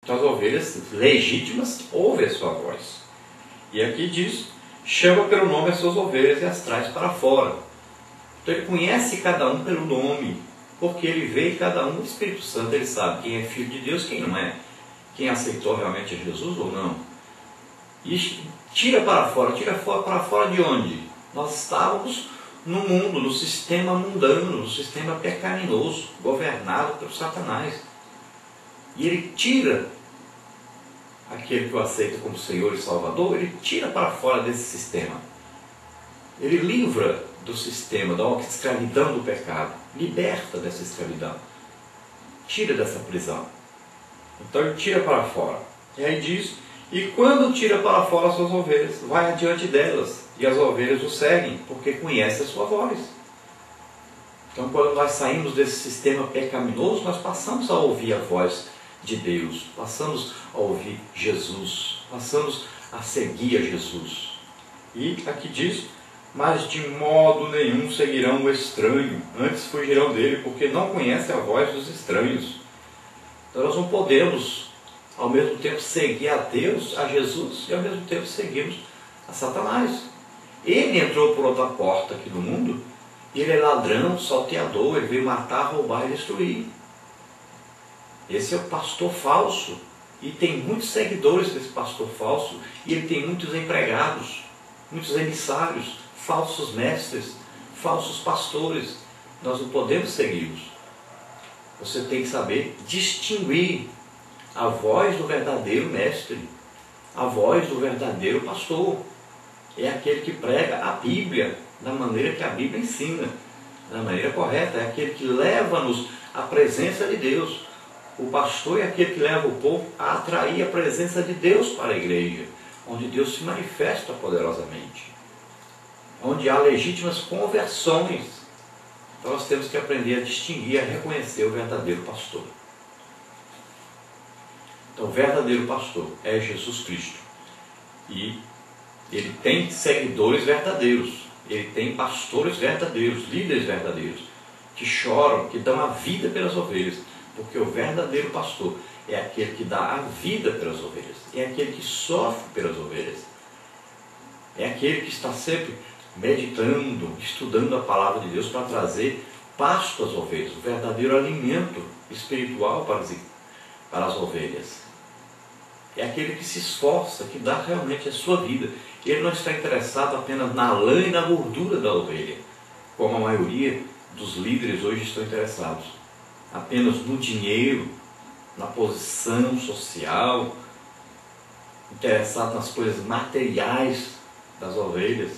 Então as ovelhas legítimas ouvem a sua voz. E aqui diz, chama pelo nome as suas ovelhas e as traz para fora. Então ele conhece cada um pelo nome, porque ele vê cada um no Espírito Santo, ele sabe quem é filho de Deus, quem não é, quem aceitou realmente Jesus ou não. E tira para fora de onde? Nós estávamos no mundo, no sistema mundano, no sistema pecaminoso, governado por Satanás. E ele tira aquele que o aceita como Senhor e Salvador, ele tira para fora desse sistema. Ele livra do sistema, da escravidão do pecado, liberta dessa escravidão, tira dessa prisão. Então ele tira para fora. E aí diz, e quando tira para fora as suas ovelhas, vai adiante delas, e as ovelhas o seguem, porque conhecem a sua voz. Então quando nós saímos desse sistema pecaminoso, nós passamos a ouvir a voz de Deus, passamos a ouvir Jesus, passamos a seguir a Jesus. E aqui diz, mas de modo nenhum seguirão o estranho, antes fugirão dele, porque não conhecem a voz dos estranhos. Então nós não podemos ao mesmo tempo seguir a Deus, a Jesus, e ao mesmo tempo seguirmos a Satanás. Ele entrou por outra porta aqui no mundo, e ele é ladrão, salteador, ele veio matar, roubar e destruir. Esse é o pastor falso, e tem muitos seguidores desse pastor falso, e ele tem muitos empregados, muitos emissários, falsos mestres, falsos pastores. Nós não podemos segui-los. Você tem que saber distinguir a voz do verdadeiro mestre, a voz do verdadeiro pastor. É aquele que prega a Bíblia da maneira que a Bíblia ensina, da maneira correta. É aquele que leva-nos à presença de Deus. O pastor é aquele que leva o povo a atrair a presença de Deus para a igreja, onde Deus se manifesta poderosamente, onde há legítimas conversões. Então nós temos que aprender a distinguir, a reconhecer o verdadeiro pastor. Então o verdadeiro pastor é Jesus Cristo. E ele tem seguidores verdadeiros, ele tem pastores verdadeiros, líderes verdadeiros, que choram, que dão a vida pelas ovelhas. Porque o verdadeiro pastor é aquele que dá a vida pelas ovelhas, é aquele que sofre pelas ovelhas, é aquele que está sempre meditando, estudando a palavra de Deus para trazer pasto às ovelhas, o verdadeiro alimento espiritual para as ovelhas. É aquele que se esforça, que dá realmente a sua vida. Ele não está interessado apenas na lã e na gordura da ovelha, como a maioria dos líderes hoje estão interessados. Apenas no dinheiro, na posição social, interessado nas coisas materiais das ovelhas.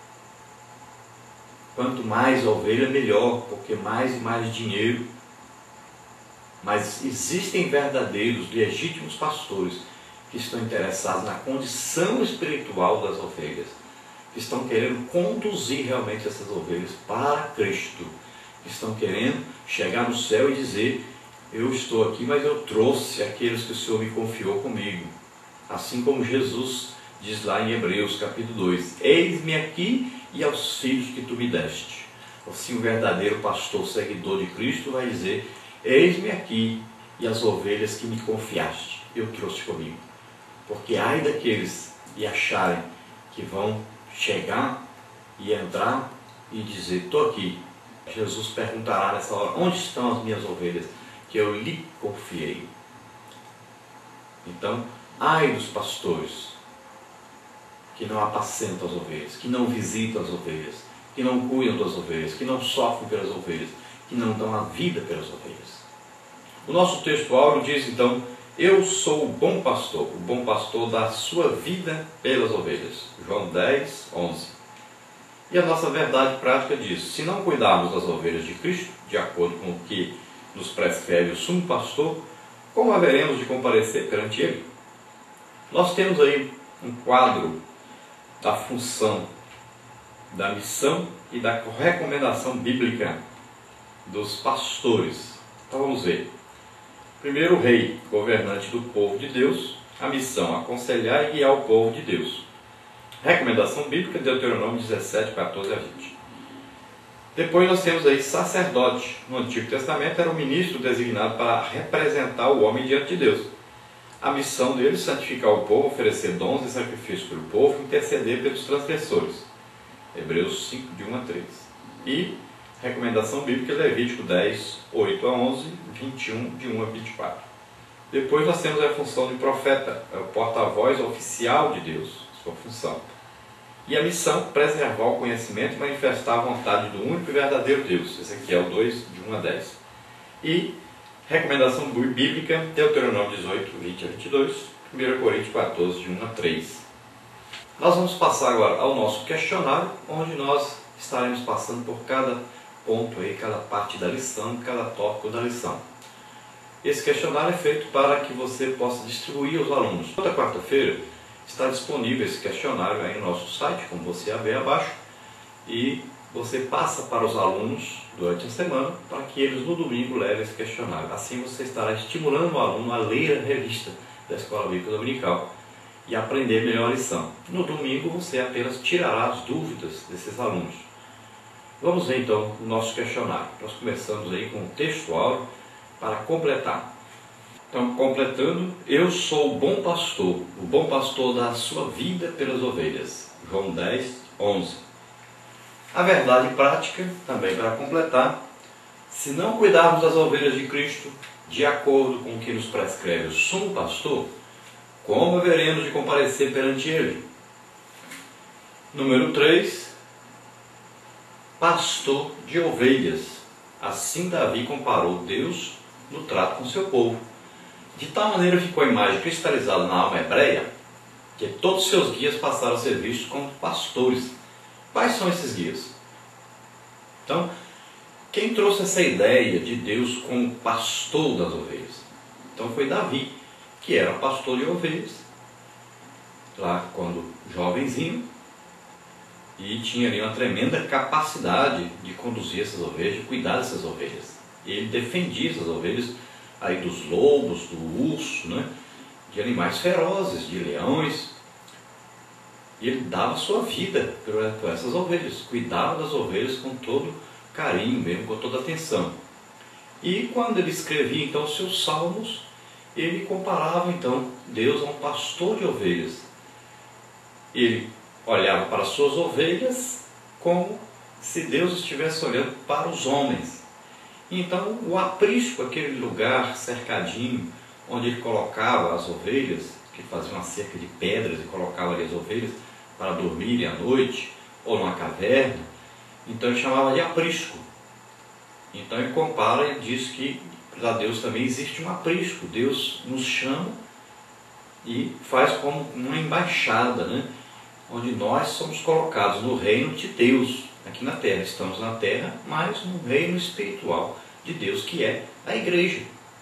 Quanto mais ovelha, melhor, porque mais e mais dinheiro. Mas existem verdadeiros, legítimos pastores que estão interessados na condição espiritual das ovelhas, que estão querendo conduzir realmente essas ovelhas para Cristo, que estão querendo chegar no céu e dizer, eu estou aqui, mas eu trouxe aqueles que o Senhor me confiou comigo. Assim como Jesus diz lá em Hebreus capítulo 2, eis-me aqui e aos filhos que tu me deste. Assim o verdadeiro pastor, seguidor de Cristo, vai dizer, eis-me aqui e as ovelhas que me confiaste, eu trouxe comigo. Porque ai daqueles e acharem que vão chegar e entrar e dizer, estou aqui. Jesus perguntará nessa hora, onde estão as minhas ovelhas que eu lhe confiei? Então, ai dos pastores que não apacentam as ovelhas, que não visitam as ovelhas, que não cuidam das ovelhas, que não sofrem pelas ovelhas, que não dão a vida pelas ovelhas. O nosso texto áureo diz então, eu sou o bom pastor dá a sua vida pelas ovelhas. João 10, 11. E a nossa verdade prática diz, se não cuidarmos das ovelhas de Cristo, de acordo com o que nos prescreve o sumo pastor, como haveremos de comparecer perante ele? Nós temos aí um quadro da função, da missão e da recomendação bíblica dos pastores. Então vamos ver. Primeiro, o rei, governante do povo de Deus, a missão, aconselhar e guiar o povo de Deus. Recomendação bíblica, Deuteronômio 17, 14 a 20. Depois nós temos aí sacerdote. No Antigo Testamento era o ministro designado para representar o homem diante de Deus. A missão dele é santificar o povo, oferecer dons e sacrifícios pelo povo, interceder pelos transgressores. Hebreus 5, de 1 a 3. E recomendação bíblica, Levítico 10, 8 a 11, 21, de 1 a 24. Depois nós temos a função de profeta, é o porta-voz oficial de Deus, sua função. E a missão, preservar o conhecimento e manifestar a vontade do único e verdadeiro Deus. Ezequiel 2, de 1 a 10. E recomendação bíblica, Deuteronômio 18, 20 a 22, 1 Coríntios 14, de 1 a 3. Nós vamos passar agora ao nosso questionário, onde nós estaremos passando por cada ponto aí, cada parte da lição, cada tópico da lição. Esse questionário é feito para que você possa distribuir aos alunos. Toda quarta-feira está disponível esse questionário aí no nosso site, como você vê abaixo, e você passa para os alunos durante a semana para que eles no domingo levem esse questionário. Assim você estará estimulando o aluno a ler a revista da Escola Bíblica Dominical e aprender melhor a lição. No domingo você apenas tirará as dúvidas desses alunos. Vamos ver então o nosso questionário. Nós começamos aí com o texto áureo para completar. Então, completando, eu sou o bom pastor dá a sua vida pelas ovelhas. João 10, 11. A verdade prática, também para completar, se não cuidarmos das ovelhas de Cristo, de acordo com o que nos prescreve o sumo pastor, como haveremos de comparecer perante ele? Número 3, pastor de ovelhas. Assim Davi comparou Deus no trato com seu povo. De tal maneira ficou a imagem cristalizada na alma hebreia, que todos seus guias passaram a ser vistos como pastores. Quais são esses guias? Então, quem trouxe essa ideia de Deus como pastor das ovelhas? Então foi Davi, que era pastor de ovelhas, lá quando jovenzinho, e tinha ali uma tremenda capacidade de conduzir essas ovelhas, de cuidar dessas ovelhas. Ele defendia essas ovelhas aí dos lobos, do urso, né? De animais ferozes, de leões. E ele dava sua vida por essas ovelhas, cuidava das ovelhas com todo carinho, mesmo com toda atenção. E quando ele escrevia então os seus salmos, ele comparava então Deus a um pastor de ovelhas. Ele olhava para as suas ovelhas como se Deus estivesse olhando para os homens. Então o aprisco, aquele lugar cercadinho, onde ele colocava as ovelhas, que fazia uma cerca de pedras e colocava ali as ovelhas para dormirem à noite, ou numa caverna, então ele chamava de aprisco. Então ele compara e diz que para Deus também existe um aprisco. Deus nos chama e faz como uma embaixada, né? Onde nós somos colocados no reino de Deus, aqui na terra. Estamos na terra, mas no reino espiritual de Deus, que é a igreja.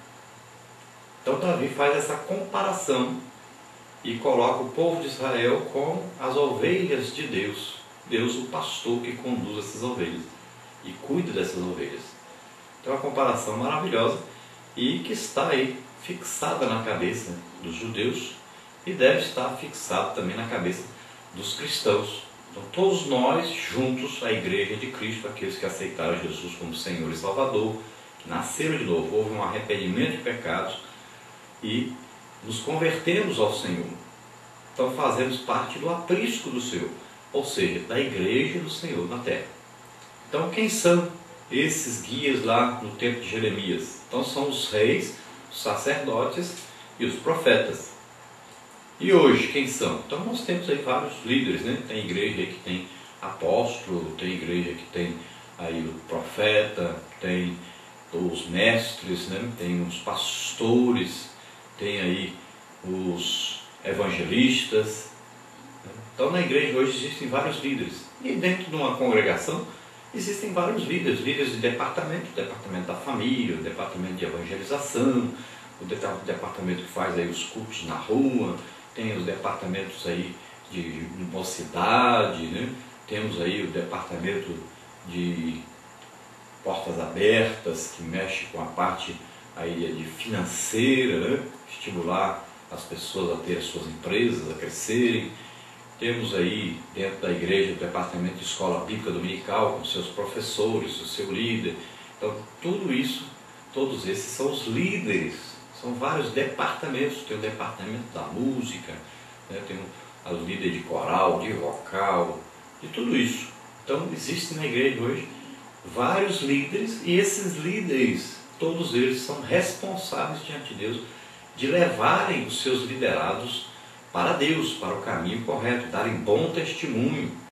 Então Davi faz essa comparação e coloca o povo de Israel como as ovelhas de Deus. Deus, o pastor que conduz essas ovelhas e cuida dessas ovelhas. Então é uma comparação maravilhosa e que está aí fixada na cabeça dos judeus e deve estar fixada também na cabeça dos cristãos. Então todos nós juntos, a igreja de Cristo, aqueles que aceitaram Jesus como Senhor e Salvador, que nasceram de novo, houve um arrependimento de pecados e nos convertemos ao Senhor. Então fazemos parte do aprisco do Senhor, ou seja, da igreja do Senhor na terra. Então quem são esses guias lá no tempo de Jeremias? Então são os reis, os sacerdotes e os profetas. E hoje, quem são? Então nós temos aí vários líderes, né? Tem igreja aí que tem apóstolo, tem igreja que tem aí o profeta, tem os mestres, né? Tem os pastores, tem aí os evangelistas. Então na igreja hoje existem vários líderes. E dentro de uma congregação existem vários líderes, líderes de departamento, o departamento da família, o departamento de evangelização, o departamento que faz aí os cultos na rua, tem os departamentos aí de mocidade, né? Temos aí o departamento de portas abertas, que mexe com a parte aí de financeira, né? Estimular as pessoas a ter as suas empresas, a crescerem. Temos aí dentro da igreja o departamento de escola bíblica dominical, com seus professores, o seu líder. Então tudo isso, todos esses são os líderes, São vários departamentos. Tem o departamento da música, né? Tem os líderes de coral, de vocal, de tudo isso. Então existe na igreja hoje vários líderes, e esses líderes, todos eles são responsáveis diante de Deus de levarem os seus liderados para Deus, para o caminho correto, darem bom testemunho.